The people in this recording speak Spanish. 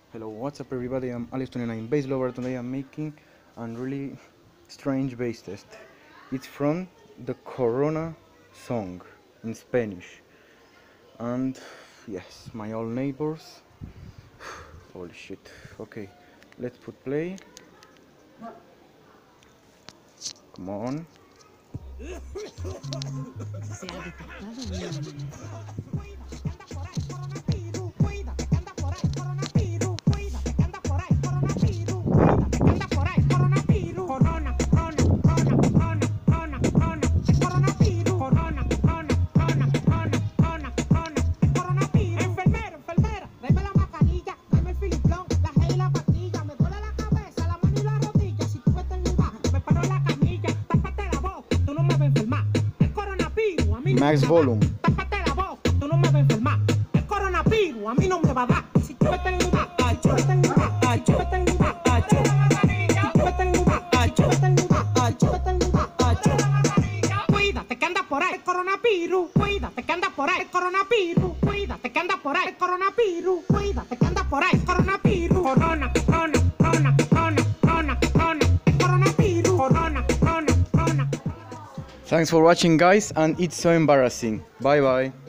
Hello, what's up everybody, I'm Alex29 bass lover. Today I'm making a really strange bass test. It's from the Corona song in Spanish. And yes, my old neighbors. Holy shit. Okay, let's put play. Come on. Max volume. Tápate la boca, tú no me vas a enfermar. El coronavirus a mí no me va a dar. Si tú me tengo cuídate que anda por ahí el coronavirus, cuídate que anda por ahí el coronavirus, cuídate que anda por ahí el coronavirus, cuídate que anda por ahí el coronavirus, corona, corona, corona, corona, corona, corona, el coronavirus, corona, corona, corona. Thanks for watching guys, and it's so embarrassing. Bye bye.